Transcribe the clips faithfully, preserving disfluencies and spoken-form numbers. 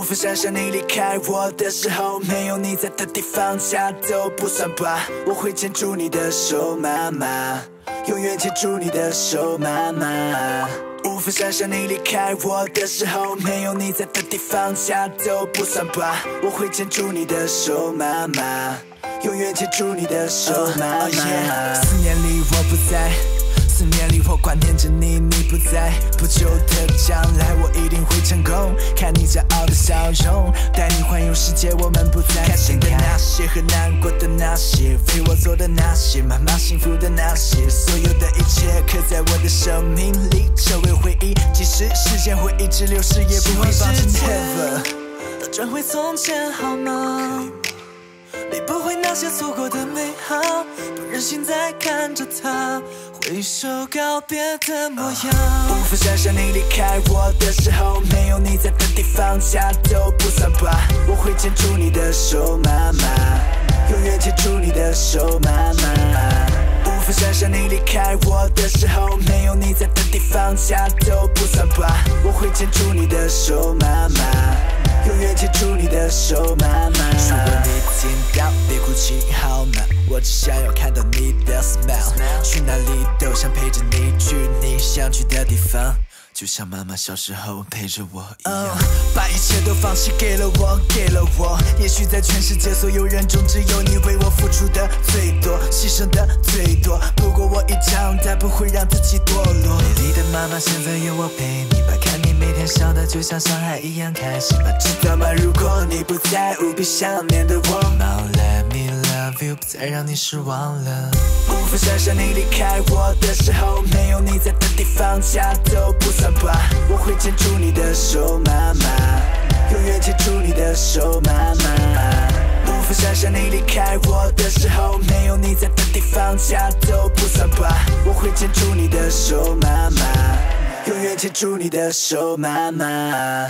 法想象你离开我的时候，没有你在的地方，家都不算吧。我会牵住你的手，妈妈，永远牵住你的手，妈妈。无法想象你离开我的时候，没有你在的地方，家都不算吧。我会牵住你的手，妈妈，永远牵住你的手，妈妈。思念里我不在。思念里我挂念着你，你不在，不久的将来我一定会成功。看你骄傲的笑容，带你环游世界，我们不再开心的那些和难过的那些，为我做的那些，妈妈幸福的那些，所有的一切刻在我的生命里，成为回忆。即使时间会一直流逝，也不会放弃 never。 都转回从前好吗？理不会那些错过的美好，不忍心再看着它挥手告别的模样。 无法想象你离开我的时候，没有你在的地方，家都不算吧。我会牵住你的手，妈妈，永远牵住你的手，妈妈。无法想象你离开我的时候，没有你在的地方，家都不算吧。我会牵住你的手，妈妈，永远牵住你的手，妈妈。如果你听到，别哭泣好吗？我只想要看到你的 smile， 去哪里都想陪着你，去你想去的地方，就像妈妈小时候陪着我一样。Oh, 把一切都放弃给了我，给了我。也许在全世界所有人中，只有你为我付出的最多，牺牲的最多。不过我已长大，不会让自己堕落。 美丽的妈妈，现在有我陪你吧，看你每天笑得就像小孩一样开心吧。 知道吗？如果你不在，无比想念的我。 Now let me love you， 不再让你失望了。 无法想象你离开我的时候，没有你在的地方，家都不算吧。我会牵住你的手，妈妈，永远牵住你的手，妈妈。无法想象你离开我的时候，没有你在的地方，家都不算吧。我会牵住你的手，妈妈，永远牵住你的手，妈妈。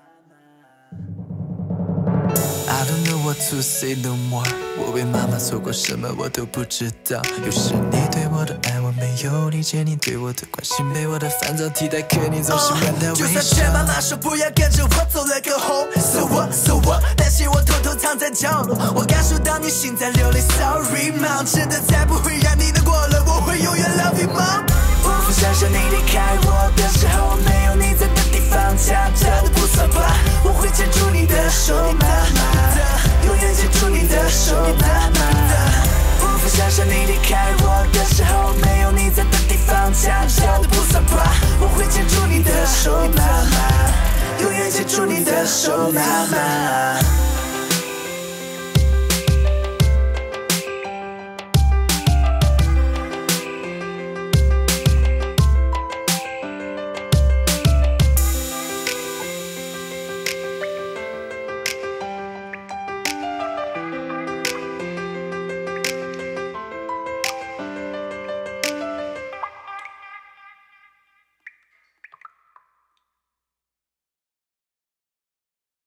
I don't know what to say no more， 我为妈妈做过什么我都不知道。有时你对我的爱我没有理解，你对我的关心被我的烦躁替代，可你总是换的微笑。 就算劝妈妈说不要跟着我走了个红，so what，so what， 但是我偷偷藏在角落，我感受到你心在流泪 ，Sorry mom， 真的再不会让你难过了，我会永远 love you mom。无法想象你离开我的时候，没有你在的地方，家真的不算吧。我会牵住你的手，妈妈，永远牵住你的手，妈妈。无法想象你离开我的时候，没有你在的地方，家真的不算吧。我会牵住你的手，妈妈，永远牵住你的手，妈妈。